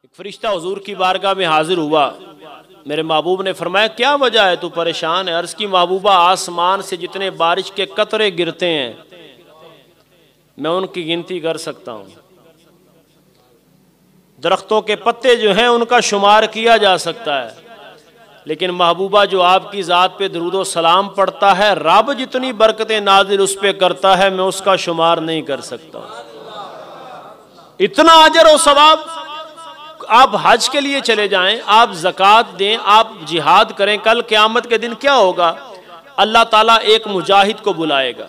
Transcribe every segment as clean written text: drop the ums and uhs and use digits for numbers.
एक फरिश्ता हुजूर की बारगाह में हाजिर हुआ। मेरे महबूब ने फरमाया क्या वजह है, तू परेशान है? अर्ज़ की महबूबा, आसमान से जितने बारिश के कतरे गिरते हैं मैं उनकी गिनती कर सकता हूँ, दरख्तों के पत्ते जो हैं उनका शुमार किया जा सकता है, लेकिन महबूबा जो आपकी ज़ात पे दरूदो सलाम पढ़ता है, रब जितनी बरकतें नाजिल उस पे करता है मैं उसका शुमार नहीं कर सकता। इतना अजर और सवाब। आप हज के लिए चले जाएं, आप ज़कात दें, आप जिहाद करें, कल क़यामत के दिन क्या होगा? अल्लाह ताला एक मुजाहिद को बुलाएगा,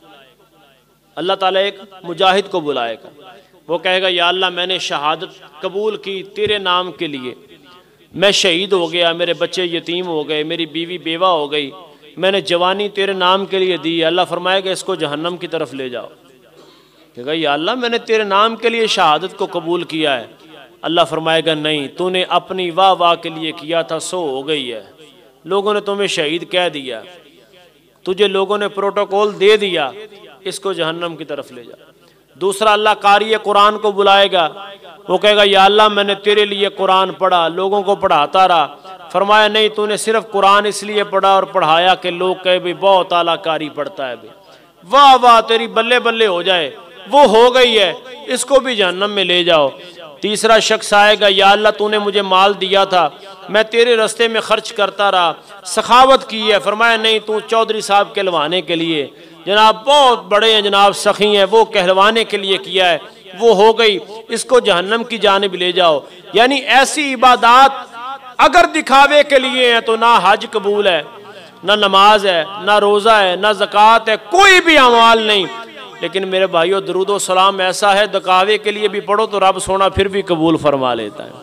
अल्लाह ताला एक मुजाहिद को बुलाएगा। वो कहेगा या अल्लाह मैंने शहादत कबूल की तेरे नाम के लिए, मैं शहीद हो गया, मेरे बच्चे यतीम हो गए, मेरी बीवी बेवा हो गई, मैंने जवानी तेरे नाम के लिए दी। अल्लाह फरमाएगा इसको जहन्नम की तरफ ले जाओ। कहेगा या अल्लाह मैंने तेरे नाम के लिए शहादत को कबूल किया है। अल्लाह फरमाएगा नहीं, तूने अपनी वाह वाह के लिए किया था, सो हो गई है, लोगों ने तुम्हें शहीद कह दिया, तुझे लोगों ने प्रोटोकॉल दे दिया, इसको जहन्नम की तरफ ले जा। दूसरा अल्लाह कारी कुरान को बुलाएगा, वो कहेगा या अल्लाह मैंने तेरे लिए कुरान पढ़ा, लोगों को पढ़ाता रहा। फरमाया नहीं, तूने सिर्फ कुरान इसलिए पढ़ा और पढ़ाया कि लोग कहे भाई बहुत आला कारी पढ़ता है, भाई वाह वाह तेरी बल्ले बल्ले हो जाए, वो हो गई है, इसको भी जहन्नम में ले जाओ। तीसरा शख्स आएगा या अल्लाह तूने मुझे माल दिया था, मैं तेरे रास्ते में खर्च करता रहा, सखावत की है। फरमाया नहीं, तू चौधरी साहब कहलवाने के लिए, जनाब बहुत बड़े हैं, जनाब सखी हैं, वो कहलवाने के लिए किया है, वो हो गई, इसको जहन्नम की जानिब ले जाओ। यानी ऐसी इबादत अगर दिखावे के लिए है तो ना हज कबूल है, ना नमाज है, ना रोज़ा है, ना ज़कात है, कोई भी अमाल नहीं। लेकिन मेरे भाइयों दरूदो सलाम ऐसा है, दिखावे के लिए भी पढ़ो तो रब सोना फिर भी कबूल फरमा लेता है।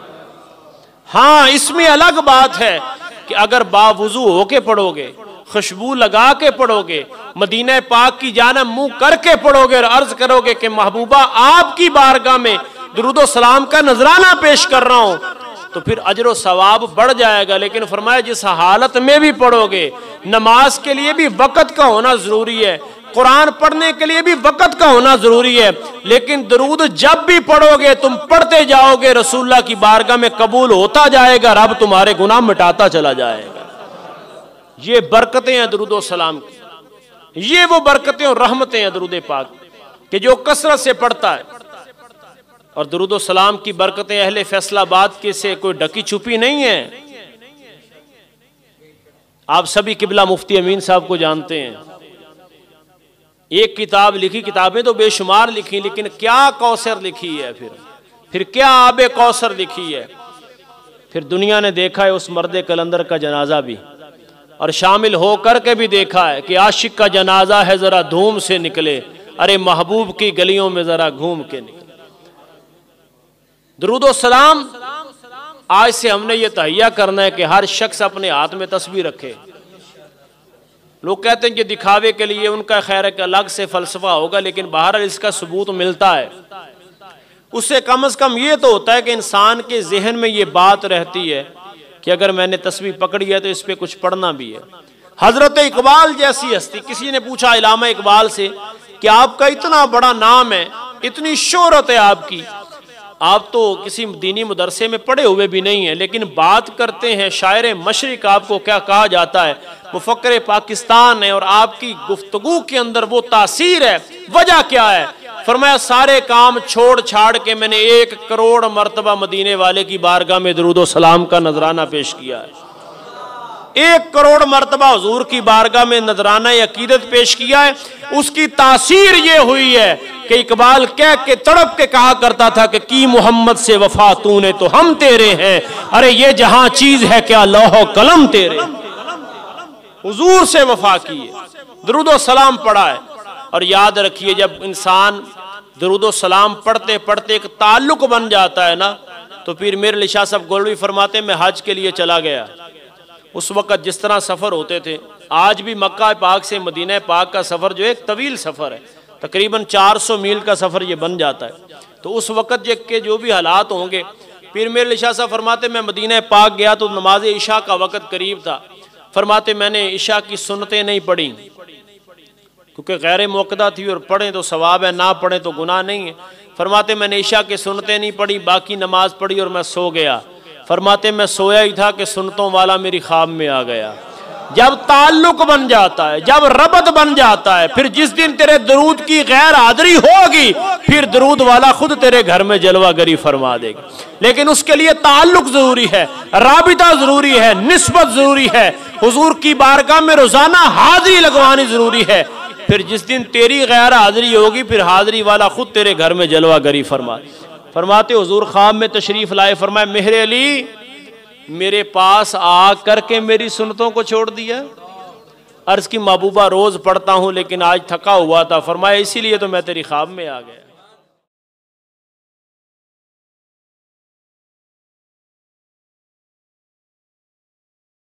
हाँ, इसमें अलग बात है कि अगर बावुजू होके पढ़ोगे, खुशबू लगा के पढ़ोगे, मदीना पाक की जानब मुंह करके पढ़ोगे और अर्ज करोगे कि महबूबा आपकी बारगाह में दरूदो सलाम का नजराना पेश कर रहा हूं, तो फिर अजर सवाब बढ़ जाएगा। लेकिन फरमाया जिस हालत में भी पढ़ोगे, नमाज के लिए भी वक़्त का होना जरूरी है, कुरान पढ़ने के लिए भी वक़्त का होना जरूरी है, लेकिन दरूद जब भी पढ़ोगे तुम पढ़ते जाओगे, रसूलुल्लाह की बारगाह में कबूल होता जाएगा, रब तुम्हारे गुनाह मिटाता चला जाएगा। ये बरकतें हैं दरूद सलाम की, ये वो बरकतें और रहमतें हैं दरूद पाक कि जो कसरत से पढ़ता है। और दरूद सलाम की बरकतें अहले फैसलाबाद के से कोई ढकी छुपी नहीं है। आप सभी किबला मुफ्ती अमीन साहब को जानते हैं, एक किताब लिखी, किताबें तो बेशुमार लिखी, लेकिन क्या कौसर लिखी है, फिर क्या आबे कौसर लिखी है। फिर दुनिया ने देखा है उस मर्द कलंदर का जनाजा भी, और शामिल होकर के भी देखा है कि आशिक का जनाजा है जरा धूम से निकले, अरे महबूब की गलियों में जरा घूम के निकले। दरूदो सलाम आज से हमने ये तहैया करना है कि हर शख्स अपने हाथ में तस्बीह रखे। लोग कहते हैं कि दिखावे के लिए, उनका खैर एक अलग से फलसफा होगा, लेकिन बहरहाल इसका सबूत मिलता है। उससे कम से कम ये तो होता है कि इंसान के जहन में ये बात रहती है कि अगर मैंने तस्बीह पकड़ी है तो इस पे कुछ पढ़ना भी है। हजरत इकबाल जैसी हस्ती, किसी ने पूछा इलामा इकबाल से कि आपका इतना बड़ा नाम है, इतनी शोहरत है आपकी, आप तो किसी दीनी मदरसे में पढ़े हुए भी नहीं है, लेकिन बात करते हैं शायर मशरिक, आपको क्या कहा जाता है, मुफक्कर पाकिस्तान है, और आपकी गुफ्तगू के अंदर वो तासीर है। वजह क्या है? फरमाया सारे काम छोड़ छाड़ के मैंने 1 करोड़ मरतबा मदीने वाले की बारगाह में दरूदो सलाम का नजराना पेश किया है। 1 करोड़ मरतबा हुजूर की बारगाह में नजराना अकीदत पेश किया है। उसकी तासीर ये हुई है कि इकबाल कह के तड़प के कहा करता था कि की मोहम्मद से वफा तूने तो हम तेरे हैं, अरे ये जहां चीज है क्या लौह कलम तेरे। हुजूर से वफा की है, दरूदो सलाम पढ़ा है। और याद रखिए जब इंसान दरूदो सलाम पढ़ते पढ़ते एक ताल्लुक बन जाता है ना, तो फिर मेरे लिए शाह साहब गोल्डवी फरमाते मैं हज के लिए चला गया। उस वक़्त जिस तरह सफ़र होते थे, आज भी मक्का पाक से मदीना पाक का सफ़र जो है एक तवील सफ़र है, तकरीबन 400 मील का सफ़र ये बन जाता है। तो उस वक़्त के जो भी हालात होंगे, फिर मेरे लिए शाह साहब फरमाते मैं मदीना पाक गया तो नमाज इशा का वक़्त करीब था। फरमाते मैंने इशा की सुन्नतें नहीं पढ़ी क्योंकि गैर मुक़द्दा थी, और पढ़ें तो सवाब है, ना पढ़ें तो गुनाह नहीं है। फरमाते मैंने ईशा के सुन्नतें नहीं पढ़ी, बाकी नमाज पढ़ी और मैं सो गया। फरमाते मैं सोया ही था कि सुन्नतों वाला मेरी ख्वाब में आ गया। जब ताल्लुक बन जाता है, जब रबत बन जाता है, फिर जिस दिन तेरे दरूद की गैर हाजिरी होगी, फिर दरूद वाला खुद तेरे घर में जलवागरी फरमा देगा। लेकिन उसके लिए ताल्लुक जरूरी है, राबिता जरूरी है, निस्बत जरूरी है, हुजूर की बारगाह में रोजाना हाजिरी लगवानी जरूरी है। फिर जिस दिन तेरी गैर हाजिरी होगी, फिर हाजिरी वाला खुद तेरे घर में जलवागरी फरमाते हुजूर ख्वाब में तशरीफ लाए, फरमाए मेहरे अली मेरे पास आ करके मेरी सुन्नतों को छोड़ दिया। अर्ज की महबूबा रोज पढ़ता हूं लेकिन आज थका हुआ था। फरमाया इसीलिए तो मैं तेरी ख्वाब में आ गया।